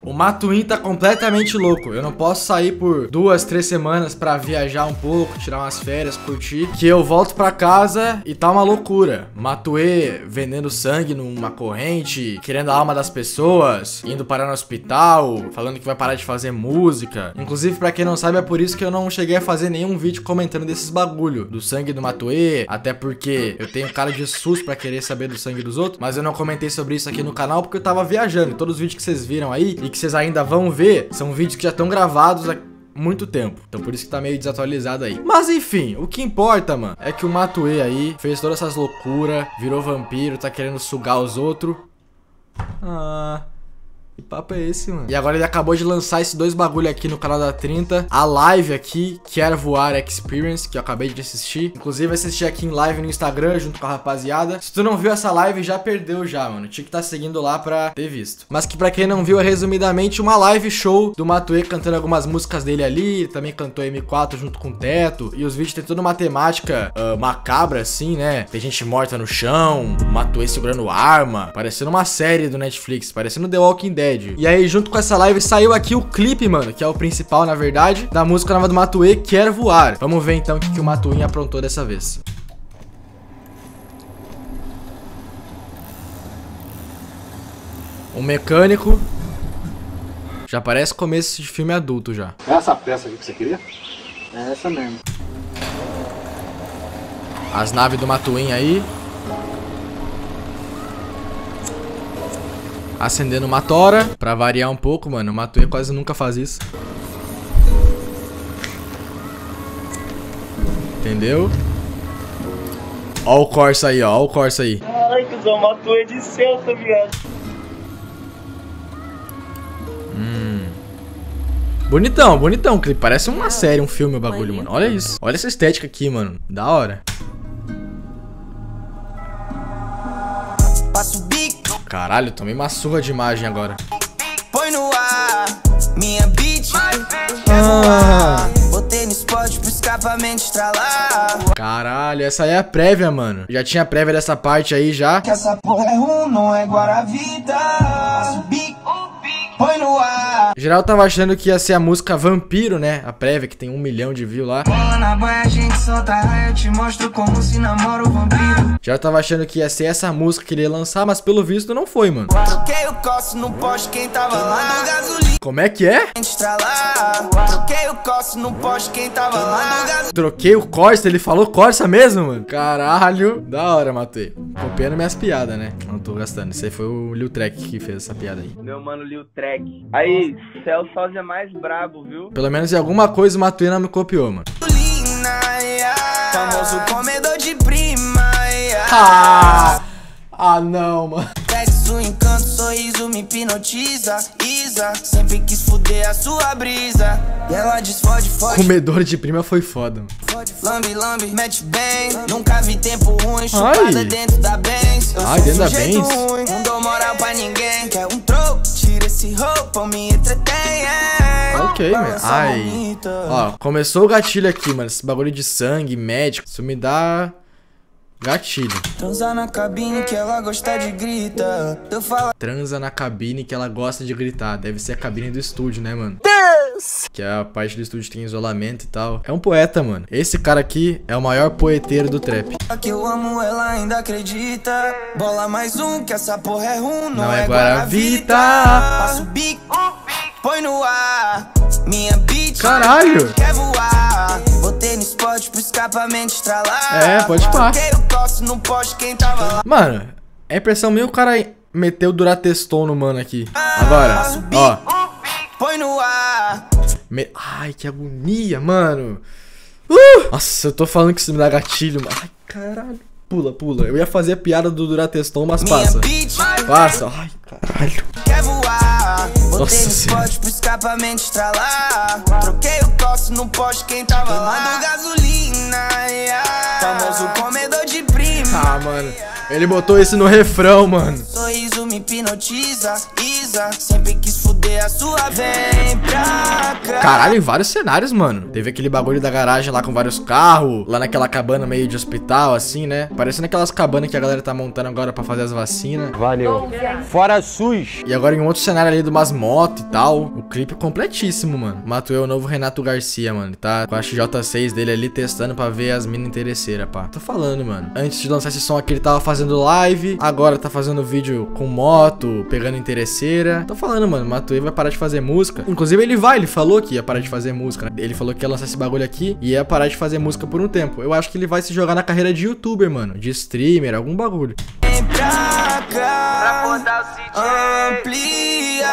O Matuim tá completamente louco. Eu não posso sair por 2, 3 semanas pra viajar um pouco, tirar umas férias, curtir, que eu volto pra casa e tá uma loucura. Matuê vendendo sangue numa corrente, querendo a alma das pessoas, indo parar no hospital, falando que vai parar de fazer música. Inclusive, pra quem não sabe, é por isso que eu não cheguei a fazer nenhum vídeo comentando desses bagulho, do sangue do Matuê, até porque eu tenho cara de SUS pra querer saber do sangue dos outros, mas eu não comentei sobre isso aqui no canal porque eu tava viajando. E todos os vídeos que vocês viram aí e que vocês ainda vão ver são vídeos que já estão gravados há muito tempo, então por isso que tá meio desatualizado aí. Mas enfim, o que importa, mano, é que o Matuê aí fez todas essas loucuras, virou vampiro, tá querendo sugar os outros. Que papo é esse, mano? E agora ele acabou de lançar esses 2 bagulho aqui no canal da 30. A live aqui, Quero Voar Experience, que eu acabei de assistir. Inclusive assisti aqui em live no Instagram, junto com a rapaziada. Se tu não viu essa live, já perdeu já, mano. Tinha que estar seguindo lá pra ter visto. Mas que pra quem não viu, é resumidamente uma live show do Matuê cantando algumas músicas dele ali. Ele também cantou M4 junto com o Teto. E os vídeos tem toda uma temática macabra, assim, né? Tem gente morta no chão, o Matuê segurando arma. Parecendo uma série do Netflix, parecendo The Walking Dead. E aí, junto com essa live, saiu aqui o clipe, mano, que é o principal, na verdade, da música nova do Matuê, Quero Voar. Vamos ver, então, o que o Matuê aprontou dessa vez. Um mecânico. Já parece começo de filme adulto, já. É essa peça aqui que você queria? É essa mesmo. As naves do Matuê aí. Acendendo uma tora, pra variar um pouco, mano. O Matuê quase nunca faz isso. Entendeu? Ó o Corsa aí, ó o Corsa aí. Ai, cuzão, o Matuê de Celta, viado. Bonitão, bonitão o clipe. Parece uma série, um filme o bagulho, mano. Olha isso. Olha essa estética aqui, mano. Da hora. Caralho, tomei uma surra de imagem agora. Põe no ar, minha beat. Botei no spot pro escapamento estralar. Caralho, essa aí é a prévia, mano. Já tinha prévia dessa parte aí já. Que essa porra é ruim, não é Guaravita. Põe no ar. Geral tava achando que ia ser a música Vampiro, né? A prévia que tem 1 milhão de views lá. Na banha a gente solta raia, eu te mostro como se namora o vampiro. Já tava achando que ia ser essa música que ele ia lançar, mas pelo visto não foi, mano. Troquei o coço no poste, quem tava lá? Gasolina. Como é que é? Troquei o coço no poste, quem tava lá? Troquei o Corsa, ele falou Corsa mesmo, mano? Caralho. Da hora, Matuê. Copiando minhas piadas, né? Não tô gastando. Esse aí foi o Lil Trek que fez essa piada aí. Meu mano Lil Trek. Aí, céu sósia mais brabo, viu? Pelo menos em alguma coisa o Matuê não me copiou, mano. Famoso comedor de prima. Não, mano. Sexo, encanto, sorriso me hipnotiza. Isa, sempre quis fuder a sua brisa. E ela diz fode, fode. Comedor de prima foi foda, mano. Lambe, lambe, mete bem. Nunca vi tempo ruim, chupada dentro da Benz. Ai, dentro da Benz? Não dou moral pra ninguém. Quer um troco, tira esse roupa, me entretém. Ok, mano. Ai. Ó, começou o gatilho aqui, mano. Esse bagulho de sangue, médico. Isso me dá gatilho. Transa na cabine que ela gosta de gritar. Transa na cabine que ela gosta de gritar. Deve ser a cabine do estúdio, né, mano? Que é a parte do estúdio que tem isolamento e tal. É um poeta, mano. Esse cara aqui é o maior poeteiro do trap. Que eu amo, ela ainda acredita. Bola mais um, que essa porra é ruim, não é Guaravita. Passa o bico, põe no ar. Minha beat. Caralho. Quer voar. Botei no spot pro escapamento estralar. É, pode pá. No poste, quem tava lá. Mano, é impressão minha o cara meteu Durateston no mano aqui. Agora, ó. Põe no ar. Ai, que agonia, mano. Nossa, eu tô falando que isso me dá gatilho, mano. Ai, caralho. Pula, pula. Eu ia fazer a piada do Durateston, mas passa. Passa. Ai, caralho. Quer voar. Nossa senhora. Pro escapamento estralar. Troquei o coço no poste, quem tava lá? Gasolina. Famoso comedor de prima. Mano. Ele botou isso no refrão, mano. Sorriso me hipnotiza. Isa, sempre quis fuder fuder a sua, vem pra cá. Caralho, em vários cenários, mano. Teve aquele bagulho da garagem lá com vários carros. Lá naquela cabana meio de hospital, assim, né? Parecendo aquelas cabanas que a galera tá montando agora pra fazer as vacinas. Valeu. Fora SUS. E agora em um outro cenário ali de umas motos e tal. O clipe completíssimo, mano. Matuê é o novo Renato Garcia, mano. Ele tá com a XJ6 dele ali testando pra ver as minas interesseiras, pá. Tô falando, mano. Antes de lançar esse som aqui, ele tava fazendo live. Agora tá fazendo vídeo com moto, pegando interesseira. Tô falando, mano. Matuê vai parar de fazer música. Inclusive, ele falou que ia parar de fazer música, né? Ele falou que ia lançar esse bagulho aqui e ia parar de fazer música por um tempo. Eu acho que ele vai se jogar na carreira de youtuber, mano. De streamer, algum bagulho. Vem pra cá, pra botar o CJ, amplia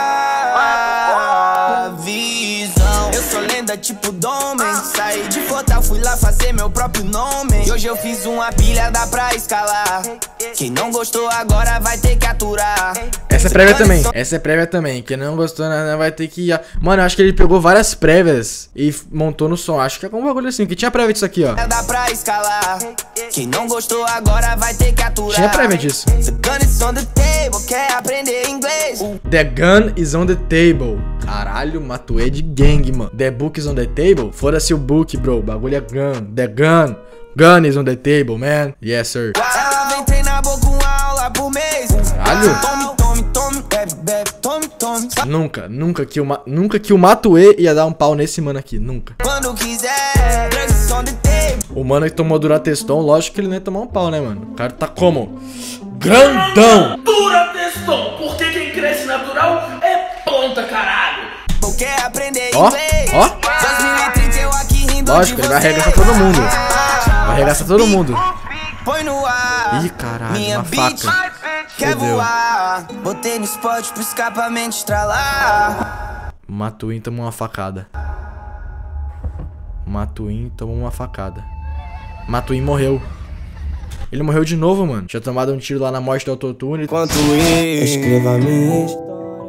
a visão. Eu sou lenda tipo Domen. Saí de Fortal, fui lá fazer meu próprio nome. E hoje eu fiz uma pilha, dá pra escalar. Quem não gostou agora vai ter que aturar. Essa é prévia também. Essa é prévia também. Quem não gostou né, vai ter que ir. Mano, eu acho que ele pegou várias prévias e montou no som. Acho que é algum bagulho assim. Que tinha prévia disso aqui, ó. Dá pra escalar. Quem não gostou agora vai ter que aturar. Tinha prévia disso. The gun is on the table. Quer aprender inglês? The gun is on the table. Caralho, Matuê de gang, mano. The book is on the table? Foda-se o book, bro. O bagulho é gun. The gun. Gun is on the table, man. Yes, sir. Ela vem treinar boca uma aula por mês. Caralho. Tome, bebe, tome. Nunca que o Matuê ia dar um pau nesse mano aqui. Nunca. Quando quiser, drugs on the table. O mano que tomou Durateston, lógico que ele não ia tomar um pau, né, mano? O cara tá como? Grandão! Durateston, porque quem cresce natural é ponta, caralho. Quer aprender Ó, inglês? ó. 2030 eu aqui rindo. Lógico, ele vai arregaçar todo mundo. Vai arregaçar todo mundo. Põe no ar. Ih, caralho, minha uma bitch faca. quer Fudeu. voar. Botei no spot pro escapamento estralar. Matuim tomou uma facada. Matuim tomou uma facada. Matuim morreu. Ele morreu de novo, mano. Tinha tomado um tiro lá na morte do autotune. Enquanto escreva minha história.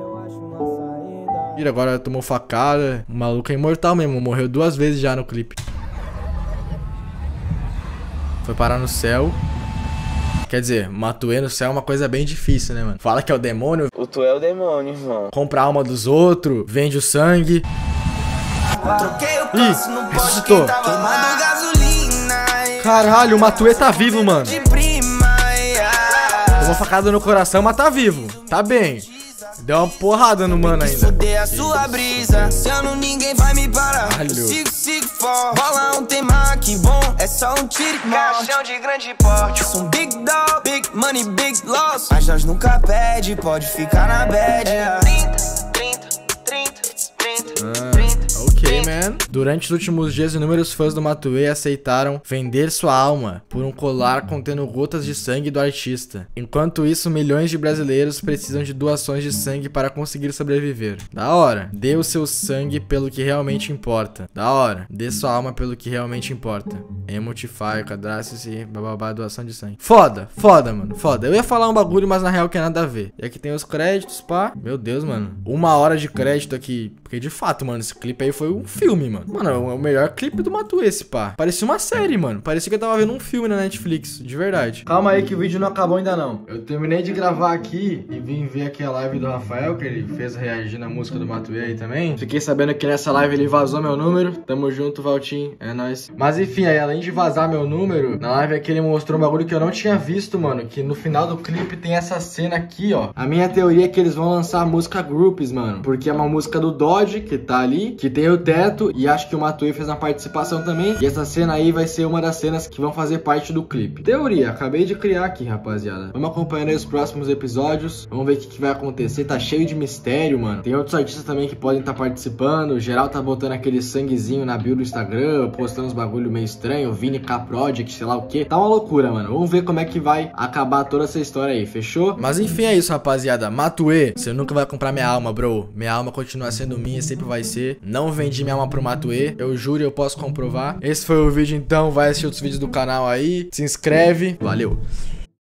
E agora tomou facada. O maluco é imortal mesmo. Morreu 2 vezes já no clipe. Foi parar no céu. Quer dizer, Matuê no céu é uma coisa bem difícil, né, mano? Fala que é o demônio. O tu é o demônio, irmão. Compra a alma dos outros. Vende o sangue. Troquei o passo no poste ressuscitou. quem tava queimando gasolina. Caralho, o Matuê tá vivo, mano. De prima, Tomou facada no coração, mas tá vivo. Tá bem. Deu uma porrada no mano ainda. fuder a sua brisa. Se eu não ninguém vai me parar. Caralho. Sigo forte. Bolão tem mar, que bom. É só um tiro que morre. Caixão de grande porte. Eu sou um big dog, big money, big loss. Mas nós nunca pede, pode ficar na bad. 30. Ok, man. Durante os últimos dias, inúmeros fãs do Matuê aceitaram vender sua alma por um colar contendo gotas de sangue do artista. Enquanto isso, milhões de brasileiros precisam de doações de sangue para conseguir sobreviver. Da hora. Dê o seu sangue pelo que realmente importa. Da hora. Dê sua alma pelo que realmente importa. Emotify, cadastre-se, bababá, doação de sangue. Foda, mano, foda. Eu ia falar um bagulho, mas na real que é nada a ver. E aqui tem os créditos, pá. Meu Deus, mano. 1 hora de crédito aqui. Porque de fato, mano, esse clipe aí foi um filme, mano. Mano, é o melhor clipe do Matuê, esse pá. Parecia uma série, mano. Parecia que eu tava vendo um filme na Netflix, de verdade. Calma aí que o vídeo não acabou ainda não. Eu terminei de gravar aqui e vim ver aqui a live do Rafael, que ele fez reagir na música do Matuê aí também. Fiquei sabendo que nessa live ele vazou meu número. Tamo junto, Valtinho. É nóis. Mas enfim, aí além de vazar meu número, na live aqui ele mostrou um bagulho que eu não tinha visto, mano. Que no final do clipe tem essa cena aqui, ó. A minha teoria é que eles vão lançar a música Groups, mano. Porque é uma música do Dodge, que tá ali, que tem o teto. E acho que o Matuê fez uma participação também. E essa cena aí vai ser uma das cenas que vão fazer parte do clipe. Teoria, acabei de criar aqui, rapaziada. Vamos acompanhando aí os próximos episódios. Vamos ver o que vai acontecer. Tá cheio de mistério, mano. Tem outros artistas também que podem estar participando. O geral tá botando aquele sanguezinho na bio do Instagram, postando uns bagulho meio estranho. Vini K Project, sei lá o que. Tá uma loucura, mano. Vamos ver como é que vai acabar toda essa história aí, fechou? Mas enfim é isso, rapaziada. Matuê, você nunca vai comprar minha alma, bro. Minha alma continua sendo minha, sempre vai ser. Não vendi minha alma pro Matuê. Eu juro, eu posso comprovar. Esse foi o vídeo, então. Vai assistir outros vídeos do canal aí. Se inscreve. Valeu.